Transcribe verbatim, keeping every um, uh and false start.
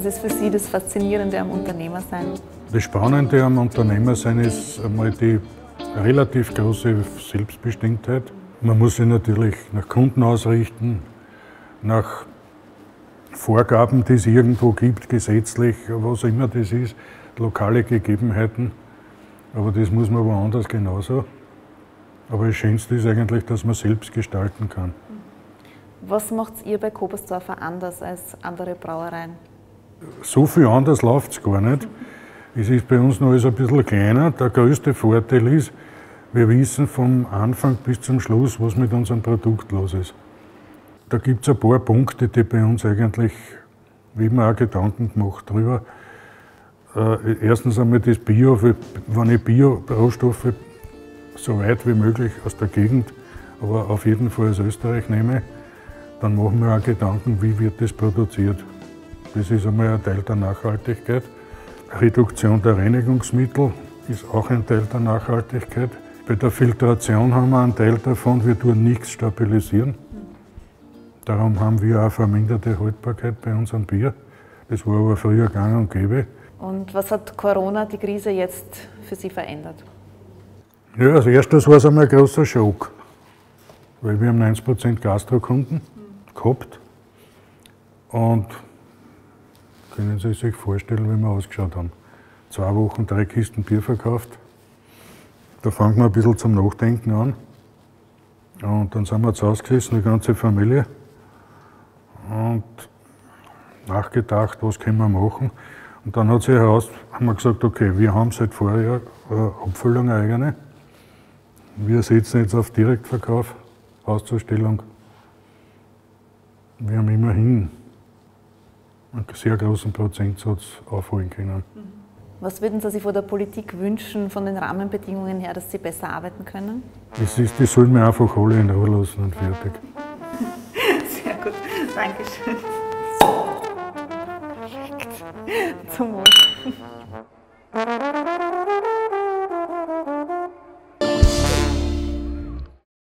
Was ist für Sie das Faszinierende am Unternehmersein? Das Spannende am Unternehmersein ist einmal die relativ große Selbstbestimmtheit. Man muss sich natürlich nach Kunden ausrichten, nach Vorgaben, die es irgendwo gibt, gesetzlich, was immer das ist, lokale Gegebenheiten. Aber das muss man woanders genauso. Aber das Schönste ist eigentlich, dass man selbst gestalten kann. Was macht ihr bei Kobersdorfer anders als andere Brauereien? So viel anders läuft es gar nicht. Es ist bei uns noch alles ein bisschen kleiner. Der größte Vorteil ist, wir wissen vom Anfang bis zum Schluss, was mit unserem Produkt los ist. Da gibt es ein paar Punkte, die bei uns eigentlich, wie man auch Gedanken gemacht drüber. Äh, erstens einmal das Bio, wenn ich Bio-Rohstoffe so weit wie möglich aus der Gegend, aber auf jeden Fall aus Österreich nehme, dann machen wir auch Gedanken, wie wird das produziert. Das ist einmal ein Teil der Nachhaltigkeit. Reduktion der Reinigungsmittel ist auch ein Teil der Nachhaltigkeit. Bei der Filtration haben wir einen Teil davon, wir tun nichts stabilisieren. Darum haben wir auch verminderte Haltbarkeit bei unserem Bier. Das war aber früher gang und gäbe. Und was hat Corona, die Krise, jetzt für Sie verändert? Ja, als erstes war es einmal ein großer Schock. Weil wir haben neunzig Prozent Gastrokunden gehabt. Und können Sie sich vorstellen, wie wir ausgeschaut haben. Zwei Wochen drei Kisten Bier verkauft. Da fängt man ein bisschen zum Nachdenken an. Und dann sind wir zu Hause gesessen, die ganze Familie. Und nachgedacht, was können wir machen. Und dann hat sich heraus, haben wir gesagt, okay, wir haben seit Vorjahr eine Abfüllung eine eigene. Wir setzen jetzt auf Direktverkauf, Auszustellung. Wir haben immerhin einen sehr großen Prozentsatz aufholen können. Was würden Sie sich von der Politik wünschen, von den Rahmenbedingungen her, dass Sie besser arbeiten können? Das ist, die sollen wir einfach alle in Ruhe lassen und fertig. Sehr gut, Dankeschön. Zum Wohl.